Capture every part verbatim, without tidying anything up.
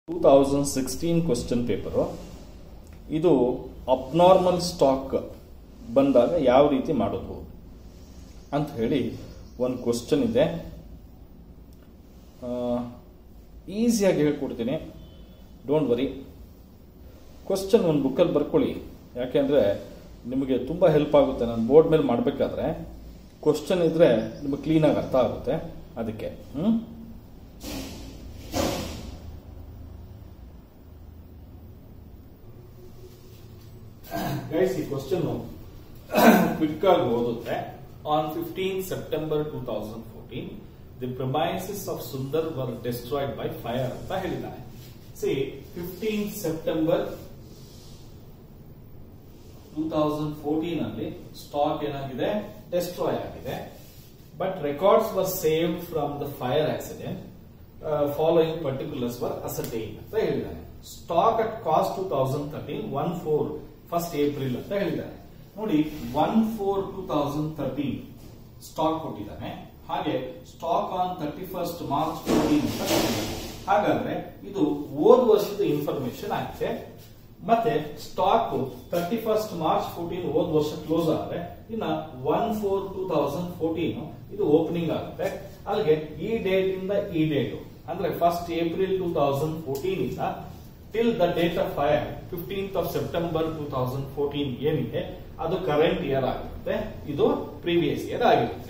Two thousand sixteen question paper ಇದು abnormal stock ಬಂದಾಗ ಯಾವ ರೀತಿ ಮಾಡೋದು ಅಂತ ಹೇಳಿ ಒಂದು ಕ್ವಶನ್ ಇದೆ. ಈಸಿಯಾಗಿ ಹೇಳ್ಕೊಡ್ತೀನಿ, ಡೋಂಟ್ ವರಿ. ಕ್ವಶನ್ ಒಂದು ಬುಕ್ಕಲ್ಲಿ ಬರ್ಕೊಳ್ಳಿ, ಯಾಕೆಂದರೆ ನಿಮಗೆ ತುಂಬ ಹೆಲ್ಪ್ ಆಗುತ್ತೆ. ನಾನು ಬೋರ್ಡ್ ಮೇಲೆ ಮಾಡಬೇಕಾದ್ರೆ ಕ್ವಶನ್ ಇದ್ರೆ ನಿಮಗೆ ಕ್ಲೀನಾಗಿ ಅರ್ಥ ಆಗುತ್ತೆ. ಅದಕ್ಕೆ ಹ್ಞೂ ಗೈಸ್, ಈ ಕ್ವಶನ್ ಕ್ವಿಕ್ ಆಗಿ ಓದುತ್ತೆ. On fifteen September two thousand fourteen the premises of Sundar were destroyed by fire ಅಂತ ಹೇಳಿದ್ದಾರೆ. See, fifteen September two thousand fourteen ಅಲ್ಲಿ ಸ್ಟಾಕ್ ಏನಾಗಿದೆ, ಡೆಸ್ಟ್ರಾಯ್ ಆಗಿದೆ. But records were saved from the fire accident, following particulars were ascertain ಅಂತ ಹೇಳಿದ್ದಾರೆ. Stock at cost two thousand thirteen one four first April ಅಂತ ಹೇಳಿದ್ದಾರೆ. ನೋಡಿ, one four two thousand thirteen stock ಕೊಟ್ಟಿದ್ದಾನೆ. ಹಾಗೆ stock on thirty first March fourteen ಅಂತ ಕೊಟ್ಟಿದ್ದಾನೆ. ಹಾಗಾದ್ರೆ ಇದು ಹೋದ ವರ್ಷದ ಇನ್ಫಾರ್ಮೇಶನ್ ಆಗಿದೆ. ಮತ್ತೆ stock thirty first March fourteen ಹೋದ ವರ್ಷ ಕ್ಲೋಸ್ ಆದ್ರೆ ಇನ್ನ one four two thousand fourteen ಇದು ಓಪನಿಂಗ್ ಆಗುತ್ತೆ. ಅಲ್ಲಿಗೆ ಈ ಡೇಟ್ ಇಂದ ಈ ಡೇಟ್ ಅಂದ್ರೆ first April two thousand fourteen ಇಂದ till the date of fire fifteenth of September two thousand fourteen ಏನಿದೆ ಅದು ಕರೆಂಟ್ ಇಯರ್ ಆಗಿರುತ್ತೆ, ಇದು ಪ್ರೀವಿಯಸ್ ಇಯರ್ ಆಗಿರುತ್ತೆ.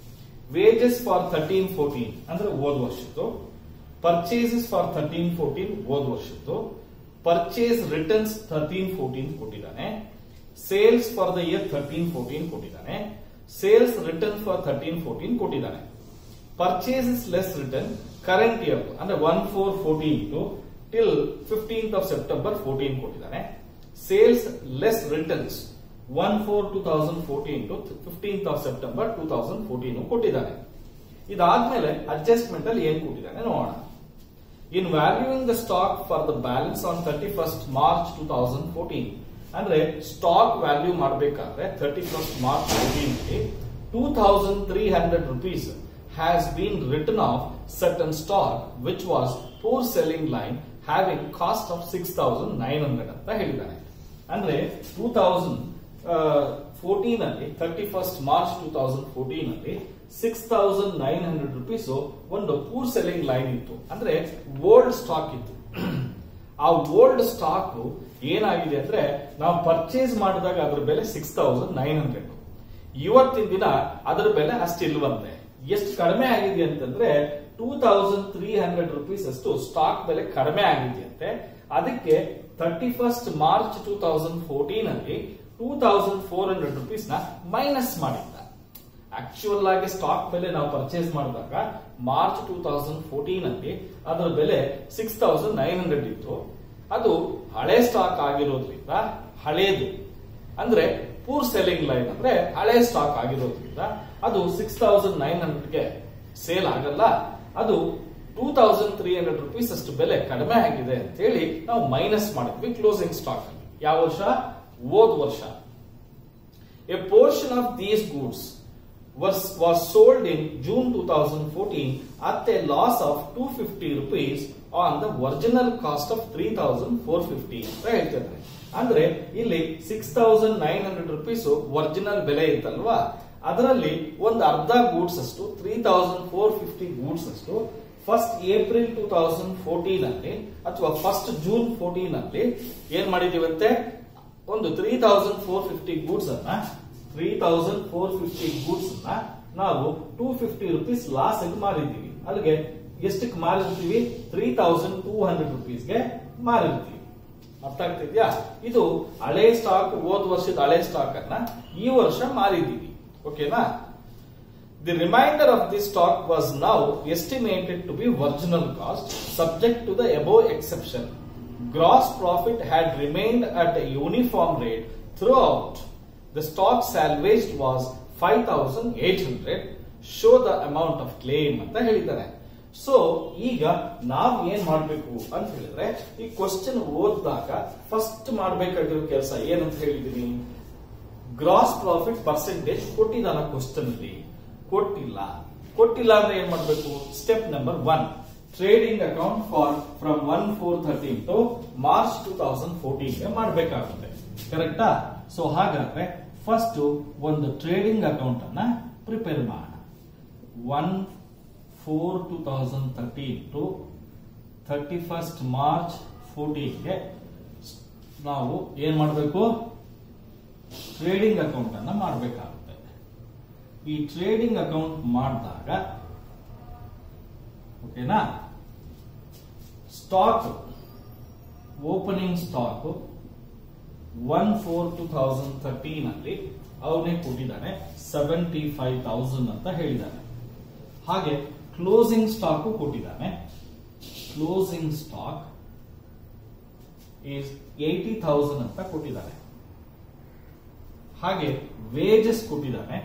ವೇಜಸ್ ಫಾರ್ ಥರ್ಟೀನ್ ಫೋರ್ಟೀನ್ ಅಂದ್ರೆ ಹೋದ ವರ್ಷದ್ದು, ಪರ್ಚೇಸಸ್ ಫಾರ್ ಥರ್ಟೀನ್ ಫೋರ್ಟೀನ್ ಹೋದ ವರ್ಷದ್ದು, ಪರ್ಚೇಸ್ ರಿಟರ್ನ್ಸ್ ಥರ್ಟೀನ್ ಫೋರ್ಟೀನ್ ಕೊಟ್ಟಿದ್ದಾನೆ, sales for the year thirteen fourteen ಕೊಟ್ಟಿದ್ದಾನೆ, sales return for thirteen fourteen ಕೊಟ್ಟಿದ್ದಾನೆ. Purchases less return current year ಅಂದ್ರೆ one four fourteen to till fifteenth of September fourteen ಕೊಟ್ಟಿದ್ದಾನೆ. Sales less returns one four two thousand fourteen to fifteenth of September two thousand fourteen ಕೊಟ್ಟಿದ್ದಾನೆ. ಇದಾದ್ಮೇಲೆ adjustment ಅಲ್ಲಿ ಏನ್ ಕೊಟ್ಟಿದ್ದಾನೆ ನೋಡೋಣ. In valuing the stock for the balance on thirty first March two thousand fourteen ಅಂದ್ರೆ stock value ಮಾಡಬೇಕಾದ್ರೆ thirty first March fourteen two thousand three hundred rupees has been written of certain stock which was poor selling line having cost of six thousand nine hundred ಅಂತ ಹೇಳಿದ್ದಾನೆ. ಅಂದ್ರೆ two thousand fourteen ಅಲ್ಲಿ thirty first March two thousand fourteen ಅಲ್ಲಿ six thousand nine hundred rupees ಒಂದು poor selling line ಇತ್ತು, ಅಂದ್ರೆ old stock ಇತ್ತು. ಆ ಓಲ್ಡ್ ಸ್ಟಾಕ್ ಏನಾಗಿದೆ ಅಂದ್ರೆ ನಾವು ಪರ್ಚೇಸ್ ಮಾಡಿದಾಗ ಅದ್ರ ಬೆಲೆ ಸಿಕ್ಸ್ ತೌಸಂಡ್ ನೈನ್ ಹಂಡ್ರೆಡ್. ಇವತ್ತಿನ ದಿನ ಅದರ ಬೆಲೆ ಅಷ್ಟಿಲ್ವಂತೆ. ಎಷ್ಟು ಕಡಿಮೆ ಆಗಿದೆ ಅಂತಂದ್ರೆ two thousand three hundred rupees ಅಷ್ಟು ಸ್ಟಾಕ್ ಬೆಲೆ ಕಡಿಮೆ ಆಗಿದೆಯಂತೆ. ಅದಕ್ಕೆ thirty first March two thousand fourteen ಅಲ್ಲಿ two thousand four hundred rupees ನ ಮೈನಸ್ ಮಾಡಿದ್ದ. ಆಕ್ಚುಯಲ್ ಆಗಿ ಸ್ಟಾಕ್ ಬೆಲೆ ನಾವು ಪರ್ಚೇಸ್ ಮಾಡಿದಾಗ ಮಾರ್ಚ್ ಟೂ ತೌಸಂಡ್ ಫೋರ್ಟೀನ್ ಅಲ್ಲಿ ಅದರ ಬೆಲೆ ಸಿಕ್ಸ್ ತೌಸಂಡ್ ನೈನ್ ಹಂಡ್ರೆಡ್ ಇತ್ತು. ಅದು ಹಳೆ ಸ್ಟಾಕ್ ಆಗಿರೋದ್ರಿಂದ, ಹಳೇದು ಅಂದ್ರೆ ಪೂರ್ ಸೆಲ್ಲಿಂಗ್ ಲೈನ್ ಅಂದ್ರೆ ಹಳೆ ಸ್ಟಾಕ್ ಆಗಿರೋದ್ರಿಂದ ಅದು ಸಿಕ್ಸ್ ತೌಸಂಡ್ ನೈನ್ ಹಂಡ್ರೆಡ್ಗೆ ಸೇಲ್ ಆಗಲ್ಲ. ಅದು two thousand three hundred rupees ಅಷ್ಟು ಬೆಲೆ ಕಡಿಮೆ ಆಗಿದೆ ಅಂತ ಹೇಳಿ ನಾವು ಮೈನಸ್ ಮಾಡಿದ್ವಿ ಕ್ಲೋಸಿಂಗ್ ಸ್ಟಾಕ್ ಅಲ್ಲಿ. ಯಾವ ವರ್ಷ? ಹೋದ ವರ್ಷ. A portion of these goods was was sold in June two thousand fourteen at a loss of two hundred fifty rupees on the original cost of three thousand four hundred fifty ಅಂತ ಹೇಳ್ತಿದ್ದಾರೆ. ಅಂದ್ರೆ ಇಲ್ಲಿ six thousand nine hundred rupees original ಬೆಲೆ ಇತ್ತಲ್ವಾ, ಅದರಲ್ಲಿ ಒಂದು ಅರ್ಧ goods ಅಷ್ಟು three thousand four fifty goods ಅಷ್ಟು first April two thousand fourteen ಅಲ್ಲಿ ಅಥವಾ ಫಸ್ಟ್ ಜೂನ್ ಫೋರ್ಟೀನ್ ಅಲ್ಲಿ ಏನ್ ಮಾಡಿದೀವಂತೆ, ಒಂದು three thousand four fifty goods ಅನ್ನ three thousand four fifty goods ಅನ್ನ ನಾವು ಟೂ ಫಿಫ್ಟಿ ರುಪೀಸ್ ಲಾಸ್ ಆಗಿ ಮಾರಿದ್ದೀವಿ. ಅಲ್ಲಿಗೆ ಎಷ್ಟಕ್ಕೆ ಮಾರಿರ್ತೀವಿ? ತ್ರೀ ತೌಸಂಡ್ ಟೂ ಹಂಡ್ರೆಡ್ ರುಪೀಸ್ಗೆ ಮಾರಿರ್ತೀವಿ. ಅರ್ಥ ಆಗ್ತಿದ್ಯಾ? ಇದು ಹಳೆ ಸ್ಟಾಕ್, ಹೋದ ವರ್ಷದ ಹಳೆ ಸ್ಟಾಕ್ ಅನ್ನ ಈ ವರ್ಷ ಮಾರಿದ್ದೀವಿ. ಓಕೆನಾ? The remainder of the stock was now estimated to be original cost subject to the above exception. Gross profit had remained at a uniform rate throughout. The stock salvaged was five thousand eight hundred. Show the amount of claim ಅಂತ ಹೇಳಿದ್ದಾರೆ. So ಈಗ ನಾವು ಏನ್ ಮಾಡ್ಬೇಕು ಅಂತ ಹೇಳಿದ್ರೆ, ಈ question ಓದಿದಾಗ ಫಸ್ಟ್ ಮಾಡ್ಬೇಕಾಗಿರೋ ಕೆಲಸ ಏನಂತ ಹೇಳಿದೀನಿ, ಗ್ರಾಸ್ ಪ್ರಾಫಿಟ್ ಪರ್ಸೆಂಟೇಜ್ ಕೊಟ್ಟಿದ್ದಾನ ಕ್ವಶನ್ ಅಲ್ಲಿ? ಕೊಟ್ಟಿಲ್ಲ. ಕೊಟ್ಟಿಲ್ಲ ಅಂದ್ರೆ ಏನ್ ಮಾಡ್ಬೇಕು? Step number one, trading account for from one four thirteen to March two thousand fourteen ಗೆ ಮಾಡಬೇಕಾಗುತ್ತೆ. ಕರೆಕ್ಟಾ? ಸೊ ಹಾಗಾದ್ರೆ ಫಸ್ಟ್ ಒಂದು ಟ್ರೇಡಿಂಗ್ ಅಕೌಂಟ್ ಅನ್ನ ಪ್ರಿಪೇರ್ ಮಾಡೋಣ. One four two thousand thirteen to thirty first March fourteen ಗೆ ನಾವು ಏನ್ ಮಾಡಬೇಕು? ಟ್ರೇಡಿಂಗ್ ಅಕೌಂಟ್ ಅನ್ನ ಮಾಡಬೇಕಾಗುತ್ತೆ. ಈ ಟ್ರೇಡಿಂಗ್ ಅಕೌಂಟ್ ಮಾಡಿದಾಗ ಓಕೆನಾ, stock opening stock one four two thousand thirteen ಅಲ್ಲಿ ಅವನೇ ಕೊಟ್ಟಿದ್ದಾನೆ ಸೆವೆಂಟಿ ಫೈವ್ ತೌಸಂಡ್ ಅಂತ ಹೇಳಿದ್ದಾನೆ. ಹಾಗೆ ಕ್ಲೋಸಿಂಗ್ ಸ್ಟಾಕ್ ಕೊಟ್ಟಿದ್ದಾನೆ. Closing stock is eighty thousand ಅಂತ ಕೊಟ್ಟಿದ್ದಾನೆ. ಹಾಗೆ ವೇಜಸ್ ಕೊಟ್ಟಿದ್ದಾನೆ.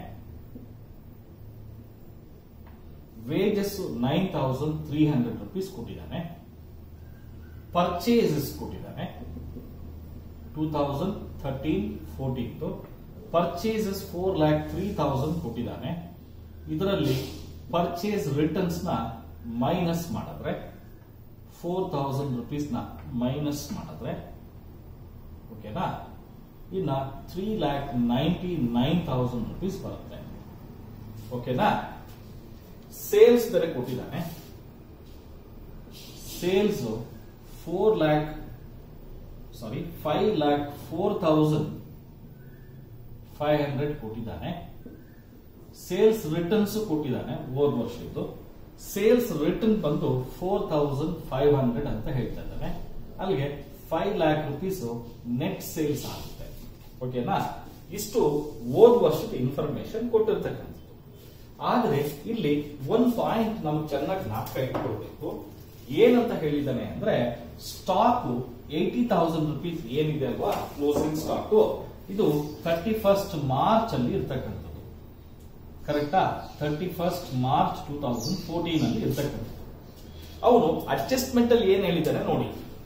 Wages nine thousand three hundred rupees ಕೊಟ್ಟಿದ್ದಾನೆ. ಪರ್ಚೇಸಸ್ ಕೊಟ್ಟಿದ್ದಾನೆ two thousand thirteen fourteen purchases four lakh three thousand ಕೊಟ್ಟಿದ್ದಾನೆ. ಇದರಲ್ಲಿ ಪರ್ಚೇಸ್ ರಿಟರ್ನ್ಸ್ ನ ಮೈನಸ್ ಮಾಡಿದ್ರೆ ಫೋರ್ ತೌಸಂಡ್ ರುಪೀಸ್ ನ ಮೈನಸ್ ಮಾಡಿದ್ರೆ ಓಕೆನಾ, ಇನ್ನ three lakh ninety nine thousand rupees ಬರುತ್ತೆ. ಓಕೆನಾ? ಸೇಲ್ಸ್ ಬೇರೆ ಕೊಟ್ಟಿದ್ದಾನೆ. Sales four lakh sorry five lakh four thousand five hundred ಕೊಟ್ಟಿದ್ದಾನೆ. ಸೇಲ್ಸ್ ರಿಟರ್ನ್ಸ್ ಕೊಟ್ಟಿದ್ದಾನೆ ಹೋದ ವರ್ಷದ್ದು. ಸೇಲ್ಸ್ ರಿಟರ್ನ್ ಬಂದು ಫೋರ್ ತೌಸಂಡ್ ಫೈವ್ ಹಂಡ್ರೆಡ್ ಅಂತ ಹೇಳ್ತಾ ಇದ್ದಾನೆ. ಅಲ್ಲಿಗೆ five lakh rupees net sales ಆಗುತ್ತೆ. ಓಕೆನಾ? ಇಷ್ಟು ಹೋದ ವರ್ಷದ ಇನ್ಫಾರ್ಮೇಶನ್ ಕೊಟ್ಟಿರ್ತಕ್ಕಂಥದ್ದು. ಆದ್ರೆ ಇಲ್ಲಿ ಒಂದ್ ಪಾಯಿಂಟ್ ನಮ್ಗೆ ಚೆನ್ನಾಗಿ ಜ್ಞಾಪಕ ಇಟ್ಕೊಳ್ಬೇಕು. ಏನಂತ ಹೇಳಿದ್ದಾನೆ ಅಂದ್ರೆ, ಸ್ಟಾಕ್ ಏಟಿ ತೌಸಂಡ್ ರುಪೀಸ್ ಏನಿದೆ ಅಲ್ವಾ ಕ್ಲೋಸಿಂಗ್ ಸ್ಟಾಕ್, ಇದು ಥರ್ಟಿ ಫಸ್ಟ್ ಮಾರ್ಚ್ ಅಲ್ಲಿ ಇರ್ತಕ್ಕಂಥದ್ದು. ಕರೆಕ್ಟಾ? Thirty first March two thousand fourteen ಅಲ್ಲಿ ಇರ್ತಕ್ಕಂಥದ್ದು. ಅವನು ಅಡ್ಜಸ್ಟ್ಮೆಂಟ್ ಅಲ್ಲಿ ಏನ್ ಹೇಳಿದ್ದಾನೆ ನೋಡಿ.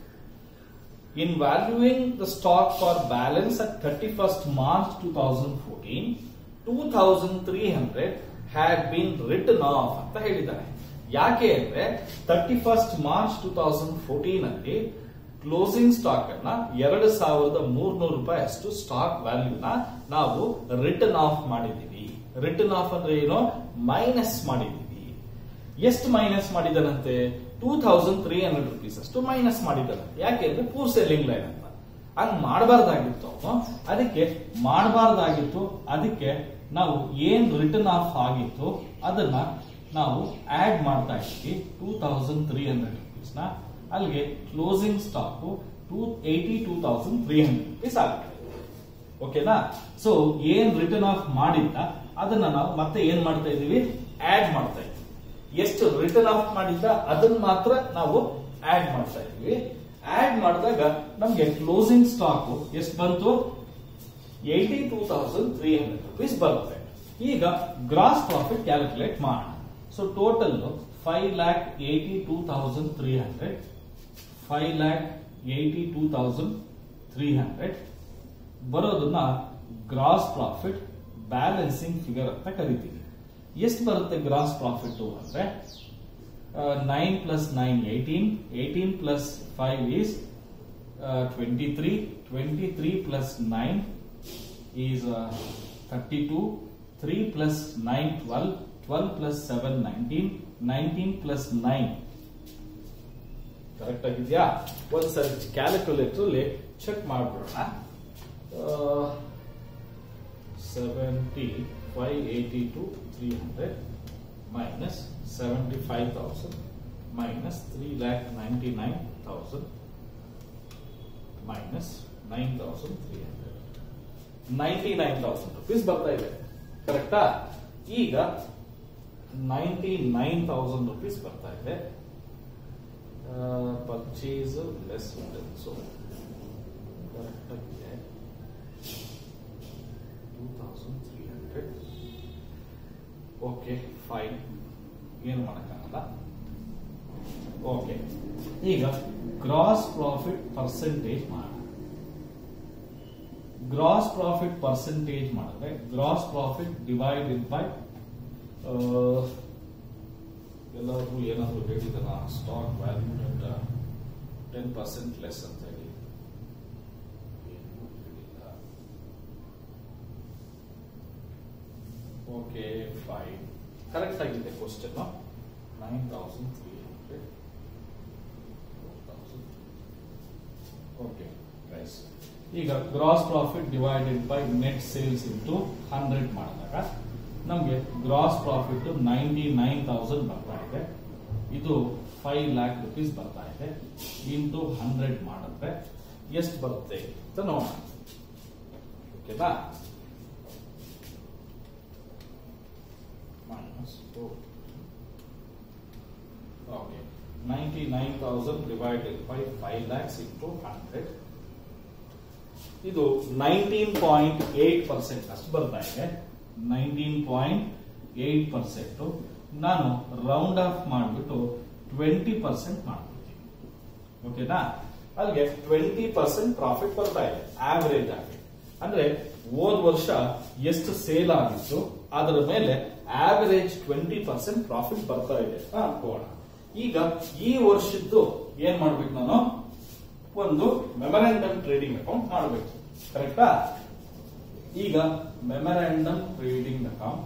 In valuing the stock for balance at thirty first March two thousand fourteen two thousand three hundred had been written off ಅಂತ ಹೇಳಿದ್ದಾನೆ. ಯಾಕೆ ಅಂದ್ರೆ thirty first March two thousand fourteen ಅಲ್ಲಿ ಕ್ಲೋಸಿಂಗ್ ಸ್ಟಾಕ್ ಅನ್ನ ಎರಡು ಸಾವಿರದ ಮೂರ್ನೂರು ರೂಪಾಯಿ ಅಷ್ಟು ಸ್ಟಾಕ್ ವ್ಯಾಲ್ಯೂನ ನಾವು ರಿಟರ್ನ್ ಆಫ್ ಮಾಡಿದ್ದೀವಿ. ರಿಟರ್ನ್ ಆಫ್ ಅಂದ್ರೆ ಏನೋ ಮೈನಸ್ ಮಾಡಿದ್ದೀವಿ. ಎಷ್ಟು ಮೈನಸ್ ಮಾಡಿದನಂತೆ? Two thousand three hundred rupees ಅಷ್ಟು ಮೈನಸ್ ಮಾಡಿದ್ದಾನೆ. ಯಾಕೆಂದ್ರೆ ಪೂರ್ ಸೆಲ್ಲಿಂಗ್ ಲೈನ್ ಅಂತ. ಹಂಗ್ ಮಾಡಬಾರ್ದಾಗಿತ್ತು ಅವನು. ಅದಕ್ಕೆ ಮಾಡಬಾರ್ದಾಗಿತ್ತು. ಅದಕ್ಕೆ ನಾವು ಏನ್ ರಿಟರ್ನ್ ಆಫ್ ಆಗಿತ್ತು ಅದನ್ನ ನಾವು ಆಡ್ ಮಾಡ್ತಾ ಇದ್ವಿ two thousand three hundred rupees ನ. ಅಲ್ಲಿಗೆ closing stock to eighty two thousand three hundred rupees ಆಗುತ್ತೆ. ಓಕೆನಾ? ಸೊ ಏನ್ ರಿಟರ್ನ್ ಆಫ್ ಮಾಡಿದ್ದ ಅದನ್ನ ನಾವು ಮತ್ತೆ ಏನ್ ಮಾಡ್ತಾ ಇದೀವಿ? ಆಡ್ ಮಾಡ್ತಾ ಇದ್ವಿ. ಎಷ್ಟು ರಿಟರ್ನ್ ಆಫ್ ಮಾಡಿದ್ದ ಅದನ್ನ ಮಾತ್ರ ನಾವು ಆಡ್ ಮಾಡ್ತಾ ಇದೀವಿ. ಆಡ್ ಮಾಡಿದಾಗ ನಮ್ಗೆ ಕ್ಲೋಸಿಂಗ್ ಸ್ಟಾಕ್ ಎಷ್ಟು ಬಂತು? Eighty two thousand three hundred rupees ಬರುತ್ತೆ. ಈಗ ಗ್ರಾಸ್ ಪ್ರಾಫಿಟ್ ಕ್ಯಾಲ್ಕುಲೇಟ್ ಮಾಡೋಣ. So total five lakh eighty two thousand three hundred five lakh eighty two thousand three hundred ಬರೋದನ್ನ ಗ್ರಾಸ್ ಪ್ರಾಫಿಟ್ ಬ್ಯಾಲೆನ್ಸಿಂಗ್ ಫಿಗರ್ ಅಂತ ಕರಿತೀವಿ. ಎಷ್ಟು ಬರುತ್ತೆ ಗ್ರಾಸ್ ಪ್ರಾಫಿಟ್ ಅಂದ್ರೆ nine plus nine eighteen eighteen plus five is twenty three twenty three plus nine is uh, thirty-two, three plus nine, twelve, twelve plus seven, nineteen, nineteen plus nine. Correct ಆಗಿದೆಯಾ? ಒಂದ್ಸರಿ calculator ಅಲ್ಲಿ check ಮಾಡ್ಬಿಡೋಣ. Seventy five eighty two three hundred minus seventy five thousand minus three lakh ninety nine thousand minus nine thousand three hundred ninety nine thousand rupees ಬರ್ತಾ ಇದೆ. ಕರೆಕ್ಟಾ? ಈಗ ninety nine thousand rupees ಬರ್ತಾ ಇದೆ. ಪರ್ಚೇಸ್ ಲೆಸ್ ರಿಟರ್ನ್ಸ್ ಕರೆಕ್ಟ್ ಆಗಿದೆ. Two thousand three hundred okay fine, ಏನು ಮಾಡಕ್ಕಾಗಲ್ಲ. Okay, ಈಗ ಗ್ರಾಸ್ ಪ್ರಾಫಿಟ್ ಪರ್ಸೆಂಟೇಜ್ ಮಾಡೋಣ. ಗ್ರಾಸ್ ಪ್ರಾಫಿಟ್ ಪರ್ಸೆಂಟೇಜ್ ಮಾಡಿದ್ರೆ ಗ್ರಾಸ್ ಪ್ರಾಫಿಟ್ ಡಿವೈಡೆಡ್ ಬೈ ಎಲ್ಲರೂ ಏನಾದರೂ ಹೇಳಿದಾರ stock value at ten percent less ಅಂತ ಹೇಳಿ ಏನೂ ಹೇಳಿಲ್ಲ. ಓಕೆ ಫೈನ್, ಕರೆಕ್ಟ್ ಆಗಿದೆ question. Nine thousand three hundred okay guys. ಈಗ gross profit divided by net sales into hundred ಮಾಡಿದಾಗ ನಮಗೆ gross profit ninety nine thousand ಬರ್ತಾ ಇದೆ. ಇದು ಫೈವ್ ಲ್ಯಾಕ್ ರುಪೀಸ್ ಬರ್ತಾ ಇದೆ. ಇಂಟು ಹಂಡ್ರೆಡ್ ಮಾಡಿದ್ರೆ ಎಷ್ಟು ಬರುತ್ತೆ ಅಂತ ನೋಡೋಣ. ಓಕೆನಾ? Minus four. Okay, ninety nine thousand divided by five lakhs into hundred. ಇದು ನೈನ್ಟೀನ್ ಪಾಯಿಂಟ್ ಏಟ್ ಪರ್ಸೆಂಟ್ ಅಷ್ಟು ಬರ್ತಾ ಇದೆ. ನೈನ್ಟೀನ್ ಪಾಯಿಂಟ್ ಏಟ್ ಪರ್ಸೆಂಟ್ ನಾನು ರೌಂಡ್ ಆಫ್ ಮಾಡಿಬಿಟ್ಟು ಟ್ವೆಂಟಿ ಪರ್ಸೆಂಟ್ ಮಾಡ್ಬಿಡ್ತೀನಿ. ಓಕೆನಾ? ಅಲ್ಲಿಗೆ ಟ್ವೆಂಟಿ ಪರ್ಸೆಂಟ್ ಪ್ರಾಫಿಟ್ ಬರ್ತಾ ಇದೆ ಆವರೇಜ್ ಆಗಿ. ಅಂದ್ರೆ ಹೋದ ವರ್ಷ ಎಷ್ಟು ಸೇಲ್ ಆಗಿತ್ತು ಅದರ ಮೇಲೆ ಆವರೇಜ್ ಟ್ವೆಂಟಿ ಪರ್ಸೆಂಟ್ ಪ್ರಾಫಿಟ್ ಬರ್ತಾ ಇದೆ ಅಂತ ಅನ್ಕೋಣ. ಈಗ ಈ ವರ್ಷದ್ದು ಏನ್ ಮಾಡ್ಬೇಕು, ನಾನು ಒಂದು ಮೆಮೊರಾಂಡಮ್ ಟ್ರೇಡಿಂಗ್ ಅಕೌಂಟ್ ಮಾಡಬೇಕು. ಕರೆಕ್ಟಾ? ಈಗ memorandum trading account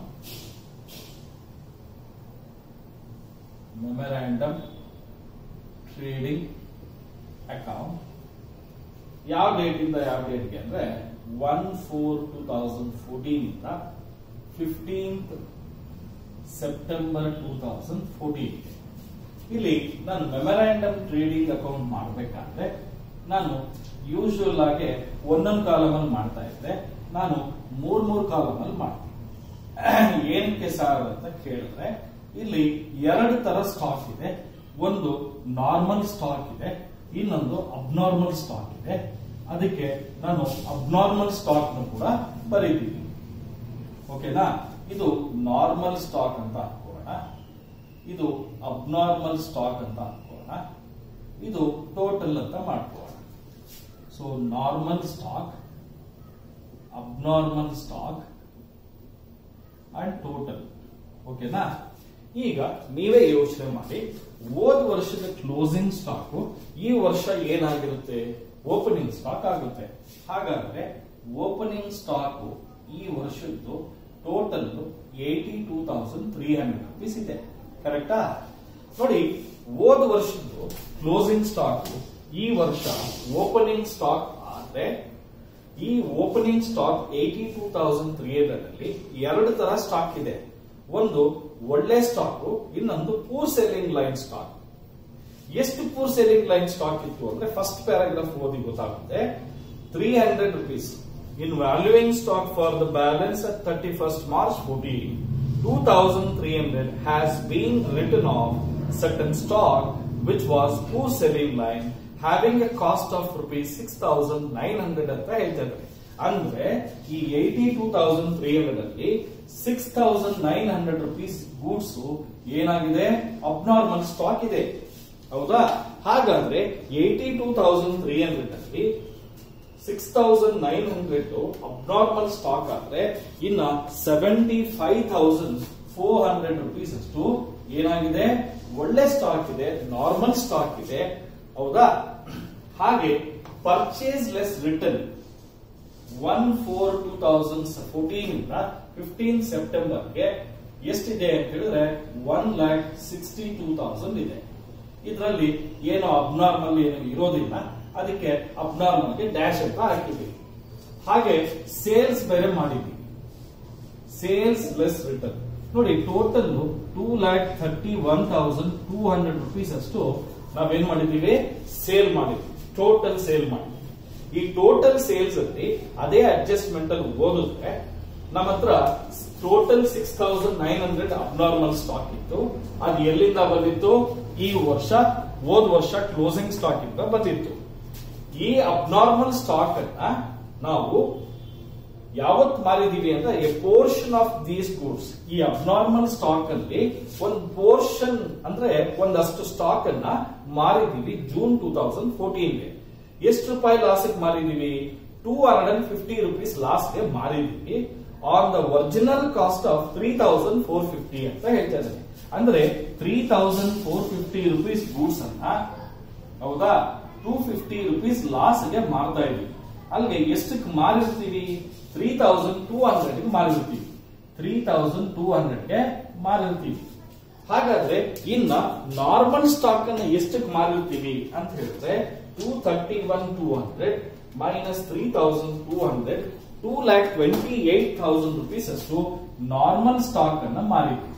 memorandum trading account ಯಾವ ಡೇಟ್ ಇಂದ ಯಾವ ಡೇಟ್ಗೆ ಅಂದ್ರೆ one four two thousand fourteen ಇಂದ fifteenth September two thousand fourteen. ಇಲ್ಲಿ ನಾನು ಮೆಮೊರಾಂಡಮ್ ಟ್ರೇಡಿಂಗ್ ಅಕೌಂಟ್ ಮಾಡಬೇಕಾದ್ರೆ ನಾನು ಯೂಶುವಲ್ ಆಗಿ ಒಂದೊಂದು ಕಾಲಮ್ ಅಲ್ಲಿ ಮಾಡ್ತಾ ಇದ್ದೆ. ನಾನು ಮೂರ್ ಮೂರ್ ಕಾಲಮ್ ಅಲ್ಲಿ ಮಾಡ್ತೀನಿ. ಏನಕ್ಕೆ ಸಾರ್ ಅಂತ ಕೇಳಿದ್ರೆ ಇಲ್ಲಿ ಎರಡು ತರ ಸ್ಟಾಕ್ ಇದೆ. ಒಂದು ನಾರ್ಮಲ್ ಸ್ಟಾಕ್ ಇದೆ, ಇನ್ನೊಂದು ಅಬ್ನಾರ್ಮಲ್ ಸ್ಟಾಕ್ ಇದೆ. ಅದಕ್ಕೆ ನಾನು ಅಬ್ನಾರ್ಮಲ್ ಸ್ಟಾಕ್ ನ ಕೂಡ ಬರೀತೀನಿ. ಓಕೆನಾ? ಇದು ನಾರ್ಮಲ್ ಸ್ಟಾಕ್ ಅಂತ ಅನ್ಕೋಣ, ಇದು ಅಬ್ನಾರ್ಮಲ್ ಸ್ಟಾಕ್ ಅಂತ ಅನ್ಕೋಣ, ಇದು ಟೋಟಲ್ ಅಂತ ಮಾಡ್ಕೋಣ. So normal stock, abnormal stock and total. ಓಕೆನಾ? ಈಗ ನೀವೇ ಯೋಚನೆ ಮಾಡಿ, ಹೋದ ವರ್ಷದ ಕ್ಲೋಸಿಂಗ್ ಸ್ಟಾಕ್ ಈ ವರ್ಷ ಏನಾಗಿರುತ್ತೆ? ಓಪನಿಂಗ್ ಸ್ಟಾಕ್ ಆಗುತ್ತೆ. ಹಾಗಾದ್ರೆ ಓಪನಿಂಗ್ ಸ್ಟಾಕ್ ಈ ವರ್ಷದ್ದು total eighty two thousand three hundred rupees ಇದೆ. ಕರೆಕ್ಟಾ? ನೋಡಿ, ಹೋದ ವರ್ಷದ್ದು ಕ್ಲೋಸಿಂಗ್ ಸ್ಟಾಕ್ ಈ ವರ್ಷ ಓಪನಿಂಗ್ ಸ್ಟಾಕ್ ಆದ್ರೆ ಈ opening stock eighty two thousand three hundred ಅಲ್ಲಿ ಎರಡು ತರ ಸ್ಟಾಕ್ ಇದೆ. ಒಂದು ಒಳ್ಳೆ ಸ್ಟಾಕ್, ಇನ್ನೊಂದು ಪೂರ್ ಸೆಲ್ಲಿಂಗ್ ಲೈನ್ ಸ್ಟಾಕ್. ಎಷ್ಟು ಪೂರ್ ಸೆಲ್ಲಿಂಗ್ ಲೈನ್ ಸ್ಟಾಕ್ ಇತ್ತು ಅಂದ್ರೆ ಫಸ್ಟ್ ಪ್ಯಾರಾಗ್ರಾಫ್ ಓದಿ ಗೊತ್ತಾಗುತ್ತೆ. Three hundred rupees in valuing stock for the balance at thirty first March fourteen two thousand three hundred has been written of certain stock which was poor selling line having a cost of rupees six thousand nine hundred ಅಂತ ಹೇಳ್ತಾರೆ. ಅಂದ್ರೆ ಈ eighty two thousand three hundred ಅಲ್ಲಿ six thousand nine hundred rupees goods ಏನಾಗಿದೆ? Abnormal stock ಇದೆ. ಹೌದಾ? ಹಾಗಾದ್ರೆ eighty two thousand three hundred ಅಲ್ಲಿ six thousand nine hundred abnormal stock ಆದ್ರೆ ಇನ್ನ seventy five thousand four hundred rupees ಅಷ್ಟು ಏನಾಗಿದೆ? ಒಳ್ಳೆ ಸ್ಟಾಕ್ ಇದೆ, ನಾರ್ಮಲ್ ಸ್ಟಾಕ್ ಇದೆ. ಹೌದಾ? ಹಾಗೆ purchase less return one four two thousand fourteen ಇಂದ ಫಿಫ್ಟೀನ್ ಸೆಪ್ಟೆಂಬರ್ಗೆ ಎಷ್ಟಿದೆ ಅಂತ ಹೇಳಿದ್ರೆ one lakh sixty two thousand ಇದೆ. ಇದರಲ್ಲಿ ಏನು ಅಬ್ನಾರ್ಮಲ್ ಏನು ಇರೋದಿಲ್ಲ, ಅದಕ್ಕೆ ಅಬ್ನಾರ್ಮಲ್ ಗೆ ಡ್ಯಾಶ್ ಅಂತ ಹಾಕಿದ್ದೀವಿ. ಹಾಗೆ ಸೇಲ್ಸ್ ಬೇರೆ ಮಾಡಿದ್ದೀವಿ, ಸೇಲ್ಸ್ ಲೆಸ್ ರಿಟರ್ನ್. ನೋಡಿ, total two lakh thirty one thousand two hundred rupees ಅಷ್ಟು ನಾವೇನ್ ಮಾಡಿದ್ದೀವಿ? ಸೇಲ್ ಮಾಡಿದ್ವಿ. ಟೋಟಲ್ ಸೇಲ್ ಮಾಡಿದ್ವಿ. ಈ ಟೋಟಲ್ ಸೇಲ್ಸ್ ಅಲ್ಲಿ ಅದೇ ಅಡ್ಜಸ್ಟ್ಮೆಂಟ್ ಅಲ್ಲಿ ಓದಿದ್ರೆ ನಮ್ಮ ಹತ್ರ total six thousand nine hundred abnormal stock ಇತ್ತು. ಅದು ಎಲ್ಲಿಂದ ಬಂದಿತ್ತು? ಈ ವರ್ಷ ಹೋದ ವರ್ಷ ಕ್ಲೋಸಿಂಗ್ ಸ್ಟಾಕ್ ಇಂದ ಬಂದಿತ್ತು. ಈ ಅಬ್ನಾರ್ಮಲ್ ಸ್ಟಾಕ್ ಅನ್ನ ನಾವು ಯಾವತ್ ಮಾರಿದೀವಿ ಅಂತ a portion of these goods. ಈ ಅಬ್ನಾರ್ಮಲ್ ಸ್ಟಾಕ್ ಅಲ್ಲಿ ಒಂದು ಪೋರ್ಷನ್ ಅಂದ್ರೆ ಒಂದಷ್ಟು ಸ್ಟಾಕ್ ಅನ್ನ ಮಾರಿದೀವಿ ಜೂನ್ ಟೂ ತೌಸಂಡ್ ಫೋರ್ಟೀನ್ಗೆ. ಎಷ್ಟು ರೂಪಾಯಿ ಲಾಸ್ಗೆ ಮಾರಿದೀವಿ? Two hundred and fifty rupees ಲಾಸ್ಗೆ ಮಾರಿದೀವಿ on the original cost of three thousand four fifty ಅಂತ ಹೇಳ್ತಾ ಇದ್ದಾರೆ. ಅಂದ್ರೆ three thousand four fifty rupees goods ಅನ್ನ ಹೌದಾ ಟೂ ಫಿಫ್ಟಿ ರುಪೀಸ್ ಲಾಸ್ ಗೆ ಮಾರ್ತಾ ಇದೀವಿ. ಅಲ್ಲಿಗೆ ಎಷ್ಟಕ್ಕೆ ಮಾರಿರ್ತೀವಿ? ತ್ರೀ ತೌಸಂಡ್ ಟೂ ಹಂಡ್ರೆಡ್ ಗೆ ಮಾರಿರ್ತೀವಿ. ತ್ರೀ ತೌಸಂಡ್ ಟೂ ಹಂಡ್ರೆಡ್ ಗೆ ಮಾರಿರ್ತೀವಿ. ಹಾಗಾದ್ರೆ ಇನ್ನ ನಾರ್ಮಲ್ ಸ್ಟಾಕ್ ಅನ್ನ ಎಷ್ಟಕ್ಕೆ ಮಾರಿರ್ತೀವಿ ಅಂತ ಹೇಳಿದ್ರೆ two thirty one two hundred minus three thousand two hundred two lakh twenty eight thousand rupees ಅಷ್ಟು ನಾರ್ಮಲ್ ಸ್ಟಾಕ್ ಅನ್ನ ಮಾರಿದ್ವಿ.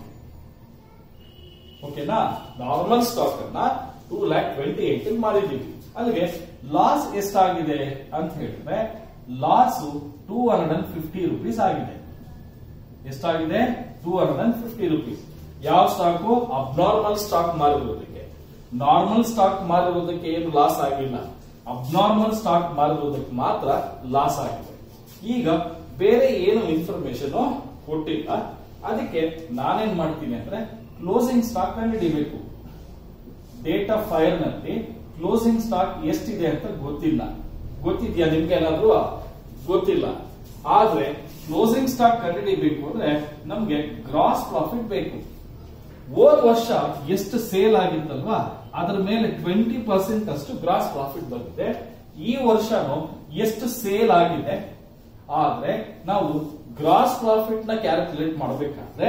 ಓಕೆನಾ? ನಾರ್ಮಲ್ ಸ್ಟಾಕ್ ಅನ್ನ ಟೂ ಲ್ಯಾಕ್ ಟ್ವೆಂಟಿ ಏಟ್ ಮಾರಿದ್ದೀವಿ. ಅಲ್ಲಿಗೆ ಲಾಸ್ ಎಷ್ಟಾಗಿದೆ ಅಂತ ಹೇಳಿದ್ರೆ loss two hundred and fifty rupees ಆಗಿದೆ. ಎಷ್ಟಾಗಿದೆ? Two hundred and fifty rupees. ಯಾವ ಸ್ಟಾಕ್? ಅಬ್ನಾರ್ಮಲ್ ಸ್ಟಾಕ್ ಮಾರಿರೋದಕ್ಕೆ. ನಾರ್ಮಲ್ ಸ್ಟಾಕ್ ಮಾರಿರೋದಕ್ಕೆ ಏನು ಲಾಸ್ ಆಗಿಲ್ಲ, ಅಬ್ನಾರ್ಮಲ್ ಸ್ಟಾಕ್ ಮಾರಿರೋದಕ್ಕೆ ಮಾತ್ರ ಲಾಸ್ ಆಗಿದೆ. ಈಗ ಬೇರೆ ಏನು ಇನ್ಫಾರ್ಮೇಶನ್ ಕೊಟ್ಟಿಲ್ಲ, ಅದಕ್ಕೆ ನಾನೇನ್ ಮಾಡ್ತೀನಿ ಅಂದ್ರೆ ಕ್ಲೋಸಿಂಗ್ ಸ್ಟಾಕ್ ಕಂಡುಹಿಡಿಬೇಕು. ಡೇಟ್ ಆಫ್ ಫೈರ್ ನಲ್ಲಿ ಕ್ಲೋಸಿಂಗ್ ಸ್ಟಾಕ್ ಎಷ್ಟಿದೆ ಅಂತ ಗೊತ್ತಿಲ್ಲ. ಗೊತ್ತಿದ್ಯಾ ನಿಮ್ಗೆ? ಏನಾದ್ರು ಗೊತ್ತಿಲ್ಲ. ಆದ್ರೆ ಕ್ಲೋಸಿಂಗ್ ಸ್ಟಾಕ್ ಕಂಡುಹಿಡಿಬೇಕು ಅಂದ್ರೆ ನಮ್ಗೆ ಗ್ರಾಸ್ ಪ್ರಾಫಿಟ್ ಬೇಕು. ಹೋದ ವರ್ಷ ಎಷ್ಟು ಸೇಲ್ ಆಗಿತ್ತಲ್ವಾ ಅದರ ಮೇಲೆ ಟ್ವೆಂಟಿ ಪರ್ಸೆಂಟ್ ಅಷ್ಟು ಗ್ರಾಸ್ ಪ್ರಾಫಿಟ್ ಬಂದಿದೆ. ಈ ವರ್ಷನೂ ಎಷ್ಟು ಸೇಲ್ ಆಗಿದೆ. ಆದ್ರೆ ನಾವು ಗ್ರಾಸ್ ಪ್ರಾಫಿಟ್ ನ ಕ್ಯಾಲ್ಕುಲೇಟ್ ಮಾಡಬೇಕಾದ್ರೆ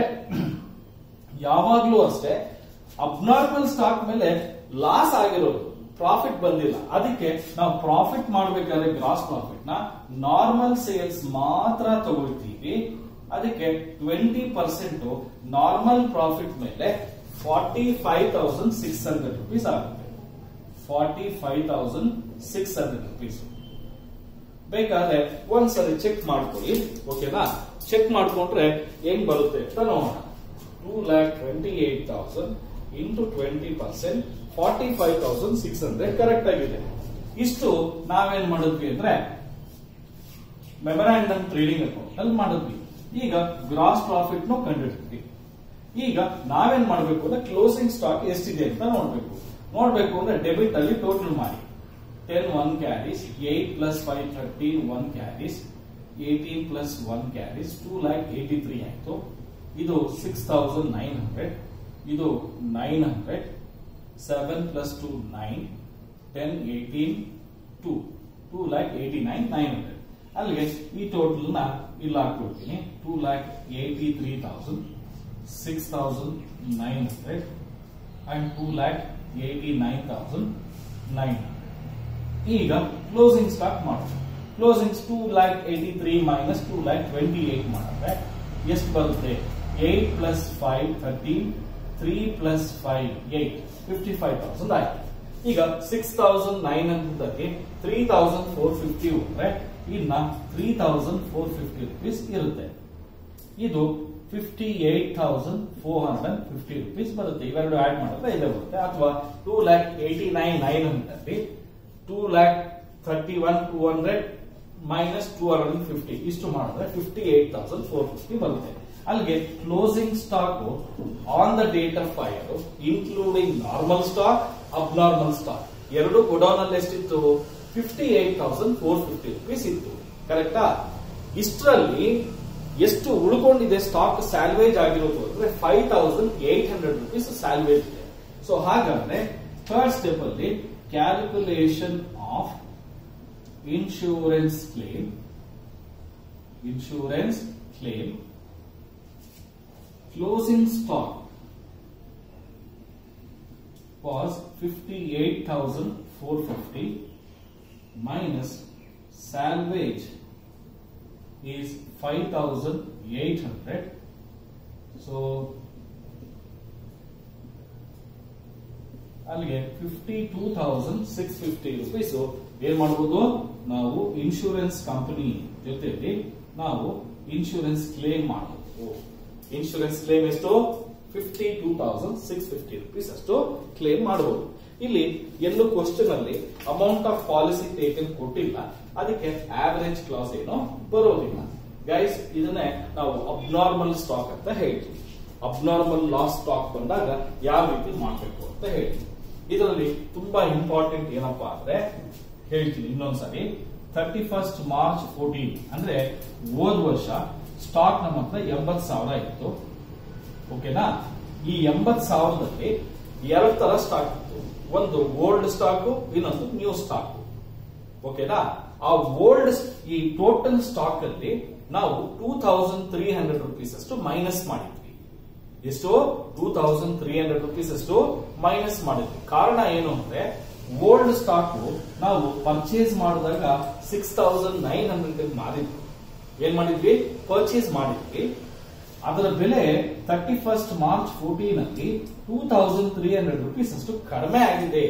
ಯಾವಾಗ್ಲೂ ಅಷ್ಟೇ ಅಬ್ನಾರ್ಮಲ್ ಸ್ಟಾಕ್ ಮೇಲೆ ಲಾಸ್ ಆಗಿರೋದು, ಪ್ರಾಫಿಟ್ ಬಂದಿಲ್ಲ. ಅದಕ್ಕೆ ನಾವು ಪ್ರಾಫಿಟ್ ಮಾಡಬೇಕಾದ್ರೆ ಗ್ರಾಸ್ ಪ್ರಾಫಿಟ್ ನ ನಾರ್ಮಲ್ ಸೇಲ್ಸ್ ಮಾತ್ರ ತಗೊಳ್ತೀವಿ. ಅದಕ್ಕೆ ಟ್ವೆಂಟಿ ಪರ್ಸೆಂಟ್ ನಾರ್ಮಲ್ ಪ್ರಾಫಿಟ್ ಮೇಲೆ forty five thousand six hundred rupees ಆಗುತ್ತೆ. Forty five thousand six hundred rupees. ಬೇಕಾದ್ರೆ ಒಂದ್ಸರಿ ಚೆಕ್ ಮಾಡ್ಕೊಳ್ಳಿ. ಓಕೆನಾ? ಚೆಕ್ ಮಾಡ್ಕೊಂಡ್ರೆ ಹೆಂಗ್ ಬರುತ್ತೆ ಅಂತ ನೋಡೋಣ. Two lakh twenty eight thousand into twenty percent forty five thousand six hundred correct ಆಗಿದೆ. ಇಷ್ಟು ನಾವೇನ್ ಮಾಡಿದ್ವಿ ಅಂದ್ರೆ ಮೆಮೊರಾಂಡಮ್ ಟ್ರೇಡಿಂಗ್ ಅಕೌಂಟ್ ಅಲ್ಲಿ ಮಾಡಿದ್ವಿ. ಈಗ ಗ್ರಾಸ್ ಪ್ರಾಫಿಟ್ ನು ಕಂಡುಹಿಡಿದ್ವಿ. ಈಗ ನಾವೇನ್ ಮಾಡ್ಬೇಕು ಅಂದ್ರೆ ಕ್ಲೋಸಿಂಗ್ ಸ್ಟಾಕ್ ಎಷ್ಟಿದೆ ಅಂತ ನೋಡ್ಬೇಕು. ನೋಡ್ಬೇಕು ಅಂದ್ರೆ ಡೆಬಿಟ್ ಅಲ್ಲಿ ಟೋಟಲ್ ಮಾಡಿ. Ten one carries, eight plus five thirteen one carries, eighteen plus one carries, two lakh eighty three ಆಯ್ತು. ಇದು ಸಿಕ್ಸ್ ತೌಸಂಡ್ ನೈನ್ ಹಂಡ್ರೆಡ್, ಇದು nine hundred, seven plus two nine, ten eighteen two, two lakh eighty nine nine hundred. ಅಲ್ಲಿಗೆ ಈ total ನ ಇಲ್ಲಿ ಹಾಕೊಳ್ತೀನಿ. Two lakh eighty three thousand, six thousand nine hundred and two lakh eighty nine thousand nine hundred. ಈಗ closing stock ಮಾಡೋದು. Closing two lakh eighty three minus two lakh twenty eight ಮಾಡಿದ್ರೆ ಎಷ್ಟು ಬರುತ್ತೆ? Eight plus five thirteen, three plus five eight, fifty five thousand ಆಯ್ತು. ಈಗ six thousand nine hundred three thousand four fifty ಹೋದ್ರೆ ಇನ್ನ three thousand four fifty rupees ಇರುತ್ತೆ. ಇದು fifty eight thousand four hundred fifty rupees ಬರುತ್ತೆ. ಇವೆರಡು add ಮಾಡಿದ್ರೆ ಇದೇ ಬರುತ್ತೆ. ಅಥವಾ two lakh eighty nine nine hundred two lakh thirty one two hundred minus two hundred fifty ಇಷ್ಟು ಮಾಡಿದ್ರೆ fifty eight thousand four fifty ಬರುತ್ತೆ. ಅಲ್ಲಿಗೆ closing stock on the date of fire including normal stock, abnormal stock ಎರಡು godown ಅಲ್ಲಿ ಎಷ್ಟಿತ್ತು? Fifty eight thousand four fifty rupees ಇತ್ತು. ಕರೆಕ್ಟಾ? ಇಷ್ಟರಲ್ಲಿ ಎಷ್ಟು ಉಳ್ಕೊಂಡಿದೆ ಸ್ಟಾಕ್ ಸ್ಯಾಲ್ವೇಜ್ ಆಗಿರೋದು ಅಂದ್ರೆ five thousand eight hundred rupees salvage ಇದೆ. ಸೊ ಹಾಗಾದ್ರೆ ಥರ್ಡ್ ಸ್ಟೆಪ್ ಅಲ್ಲಿ calculation of insurance claim, insurance claim closing stock was fifty-eight thousand four hundred fifty minus salvage is five thousand eight hundred. So ಅಲ್ಲಿಗೆ fifty two thousand six fifty rupees ಏನ್ ಮಾಡಬಹುದು? ನಾವು insurance company ಜೊತೆಲಿ ನಾವು insurance claim ಮಾಡಬಹುದು. Insurance claim ಎಷ್ಟು? Fifty two thousand six fifty rupees ಅಷ್ಟು claim ಮಾಡಬಹುದು. ಇಲ್ಲಿ ಎಲ್ಲೂ ಕ್ವಶನ್ ಅಲ್ಲಿ ಅಮೌಂಟ್ ಆಫ್ ಪಾಲಿಸಿ ಟೇಕನ್ ಕೊಟ್ಟಿಲ್ಲ, ಅದಕ್ಕೆ ಆವರೇಜ್ ಕ್ಲಾಸ್ ಏನೋ ಬರೋದಿಲ್ಲ. ಗೈಸ್ ಇದನ್ನೇ ನಾವು ಅಬ್ನಾರ್ಮಲ್ ಸ್ಟಾಕ್ ಅಂತ ಹೇಳ್ತೀವಿ. ಅಬ್ನಾರ್ಮಲ್ ಲಾಸ್ ಸ್ಟಾಕ್ ಬಂದಾಗ ಯಾವ ರೀತಿ ಮಾಡಬೇಕು ಅಂತ ಹೇಳ್ತೀವಿ. ಇದರಲ್ಲಿ ತುಂಬಾ ಇಂಪಾರ್ಟೆಂಟ್ ಏನಪ್ಪಾ ಅಂದ್ರೆ ಹೇಳ್ತೀನಿ ಇನ್ನೊಂದ್ಸರಿ. ಥರ್ಟಿ ಫಸ್ಟ್ ಮಾರ್ಚ್ ಫೋರ್ಟೀನ್ ಅಂದ್ರೆ ಹೋದ ವರ್ಷ ಸ್ಟಾಕ್ ನಮ್ಮ ಹತ್ರ ಎಂಬತ್ ಸಾವಿರ ಇತ್ತು. ಓಕೆನಾ? ಈ ಎಂಬತ್ ಸಾವಿರದಲ್ಲಿ ಎರಡು ತರ ಸ್ಟಾಕ್ ಇತ್ತು. ಒಂದು ಓಲ್ಡ್ ಸ್ಟಾಕ್, ಇನ್ನೊಂದು ನ್ಯೂ ಸ್ಟಾಕ್. ಓಕೆನಾ? ಆ ಓಲ್ಡ್ ಈ ಟೋಟಲ್ ಸ್ಟಾಕ್ ಅಲ್ಲಿ ನಾವು two thousand three hundred rupees ಅಷ್ಟು ಮೈನಸ್ ಮಾಡಿದ್ವಿ. ಎಷ್ಟು? Two thousand three hundred rupees ಅಷ್ಟು ಮೈನಸ್ ಮಾಡಿದ್ವಿ. ಕಾರಣ ಏನು ಅಂದ್ರೆ ಓಲ್ಡ್ ಸ್ಟಾಕ್ ನಾವು ಪರ್ಚೇಸ್ ಮಾಡಿದಾಗ ಸಿಕ್ಸ್ ತೌಸಂಡ್ ನೈನ್ ಹಂಡ್ರೆಡ್ ಮಾರಿದ್ವಿ. ಏನ್ ಮಾಡಿದ್ವಿ? ಪರ್ಚೇಸ್ ಮಾಡಿದ್ವಿ. ಅದರ ಬೆಲೆ ತರ್ಟಿ ಫಸ್ಟ್ ಮಾರ್ಚ್ ಫೋರ್ಟೀನ್ ಅಲ್ಲಿ two thousand three hundred rupees ಅಷ್ಟು ಕಡಿಮೆ ಆಗಿದೆ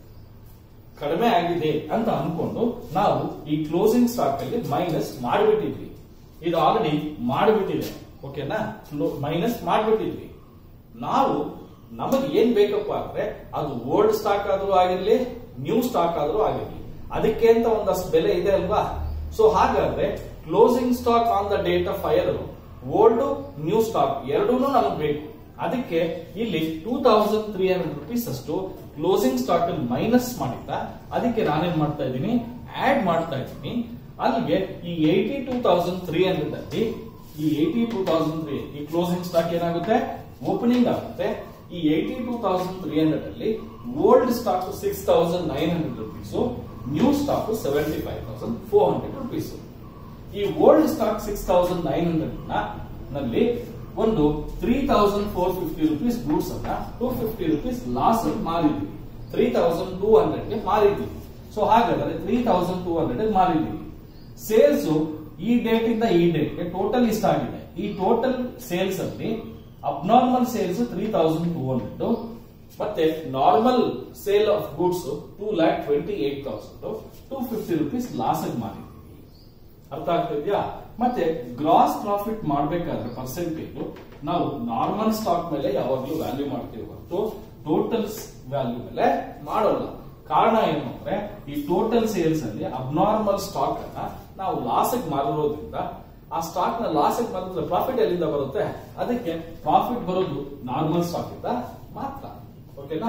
ಕಡಿಮೆ ಆಗಿದೆ ಅಂತ ಅನ್ಕೊಂಡು ನಾವು ಈ ಕ್ಲೋಸಿಂಗ್ ಸ್ಟಾಕ್ ಅಲ್ಲಿ ಮೈನಸ್ ಮಾಡಿಬಿಟ್ಟಿದ್ವಿ. ಇದು ಆಲ್ರೆಡಿ ಮಾಡಿಬಿಟ್ಟಿದೆ. ಓಕೆನಾ? ಮೈನಸ್ ಮಾಡಿಬಿಟ್ಟಿದ್ವಿ. ನಾವು ನಮಗೆ ಏನ್ ಬೇಕಪ್ಪ ಅಂದ್ರೆ ಅದು ಓಲ್ಡ್ ಸ್ಟಾಕ್ ಆದ್ರೂ ಆಗಿರ್ಲಿ, ನ್ಯೂ ಸ್ಟಾಕ್ ಆದ್ರೂ ಆಗಿರ್ಲಿ, ಅದಕ್ಕೆ ಅಂತ ಒಂದಷ್ಟು ಬೆಲೆ ಇದೆ ಅಲ್ವಾ? ಸೊ ಹಾಗಾದ್ರೆ closing stock on the date of fire old new stock ಎರಡೂ ನಮಗೆ ಬೇಕು. ಅದಕ್ಕೆ ಇಲ್ಲಿ two thousand three hundred rupees ಅಷ್ಟು ಕ್ಲೋಸಿಂಗ್ ಸ್ಟಾಕ್ ಅಲ್ಲಿ ಮೈನಸ್ ಮಾಡಿದ್ದ. ಅದಕ್ಕೆ ನಾನೇನ್ ಮಾಡ್ತಾ ಇದ್ದೀನಿ? ಆಡ್ ಮಾಡ್ತಾ ಇದ್ದೀನಿ. ಅಲ್ಲಿಗೆ ಈ eighty two thousand three hundred ಅಲ್ಲಿ ಈ ಏಯ್ಟಿ ಟೂ ತೌಸಂಡ್ ತ್ರೀ ಈ ಕ್ಲೋಸಿಂಗ್ ಸ್ಟಾಕ್ ಏನಾಗುತ್ತೆ? ಓಪನಿಂಗ್ ಆಗುತ್ತೆ. ಈ eighty two thousand three hundred ಅಲ್ಲಿ old stock six thousand nine hundred rupees, new stock seventy five thousand four hundred rupees. ಈ old stock six thousand nine hundred ನಲ್ಲಿ ಒಂದು three thousand four fifty rupees goods ಅನ್ನ two fifty rupees loss ಅಲ್ಲಿ ಮಾರಿದ್ವಿ. Three thousand two hundred ಗೆ ಮಾರಿದ್ವಿ. So ಹಾಗಾದ್ರೆ three thousand two hundred ಮಾರಿದ್ವಿ. Sales ಈ ಡೇಟ್ ಇಂದ ಈ ಡೇಟ್ ಗೆ ಟೋಟಲ್ ಇಷ್ಟ ಆಗಿದೆ. ಈ ಟೋಟಲ್ ಸೇಲ್ಸ್ ಅಲ್ಲಿ abnormal sales three thousand two hundred ಮತ್ತೆ normal sale of goods two lakh twenty eight thousand two fifty rupees loss ಆಗಿ ಮಾರಿದ್ವಿ. ಅರ್ಥ ಆಗ್ತಿದ್ಯಾ? ಮತ್ತೆ ಗ್ರಾಸ್ ಪ್ರಾಫಿಟ್ ಮಾಡಬೇಕಾದ್ರೆ ಪರ್ಸೆಂಟೇಜ್ ನಾವು ನಾರ್ಮಲ್ ಸ್ಟಾಕ್ ಮೇಲೆ ಯಾವಾಗ್ಲೂ ವ್ಯಾಲ್ಯೂ ಮಾಡ್ತೀವಿ ಹೊರತು ಟೋಟಲ್ ವ್ಯಾಲ್ಯೂ ಮೇಲೆ ಮಾಡೋಲ್ಲ. ಕಾರಣ ಏನು ಅಂದ್ರೆ ಈ ಟೋಟಲ್ ಸೇಲ್ಸ್ ಅಲ್ಲಿ ಅಬ್ನಾರ್ಮಲ್ ಸ್ಟಾಕ್ ಅನ್ನ ನಾವು ಲಾಸ್ ಮಾರಿರೋದ್ರಿಂದ ಆ ಸ್ಟಾಕ್ ನ ಲಾಸ್ ಮಾರಿದ್ರೆ ಪ್ರಾಫಿಟ್ ಎಲ್ಲಿಂದ ಬರುತ್ತೆ? ಅದಕ್ಕೆ ಪ್ರಾಫಿಟ್ ಬರೋದು ನಾರ್ಮಲ್ ಸ್ಟಾಕ್ ಇಂದ ಮಾತ್ರ. ಓಕೆನಾ?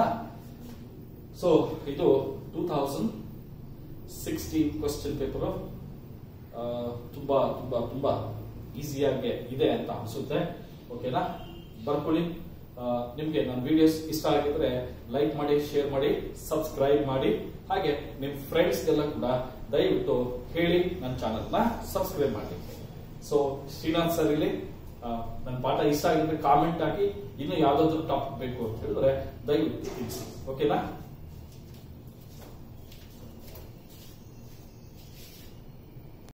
ಸೊ ಇದು two thousand sixteen question paper ತುಂಬಾ ತುಂಬಾ ತುಂಬಾ ಈಸಿಯಾಗಿ ಇದೆ ಅಂತ ಅನ್ಸುತ್ತೆ. ಓಕೆನಾ? ಬರ್ಕೊಳ್ಳಿ. ನಿಮ್ಗೆ ನನ್ನ ವಿಡಿಯೋಸ್ ಇಷ್ಟ ಆಗಿದ್ರೆ ಲೈಕ್ ಮಾಡಿ, ಶೇರ್ ಮಾಡಿ, ಸಬ್ಸ್ಕ್ರೈಬ್ ಮಾಡಿ. ಹಾಗೆ ನಿಮ್ ಫ್ರೆಂಡ್ಸ್ಗೆಲ್ಲ ಕೂಡ ದಯವಿಟ್ಟು ಹೇಳಿ ನನ್ನ ಚಾನಲ್ ನ ಸಬ್ಸ್ಕ್ರೈಬ್ ಮಾಡಿ. ಸೊ ಶ್ರೀನಾಥ್ ಸರ್ ಇಲ್ಲಿ ನನ್ನ ಪಾಠ ಇಷ್ಟ ಆಗಿದ್ರೆ ಕಾಮೆಂಟ್ ಹಾಕಿ. ಇನ್ನು ಯಾವ್ದಾದ್ರು ಟಾಪಿಕ್ ಬೇಕು ಅಂತ ಹೇಳಿದ್ರೆ ದಯವಿಟ್ಟು ತಿಳಿಸಿ. ಓಕೆನಾ?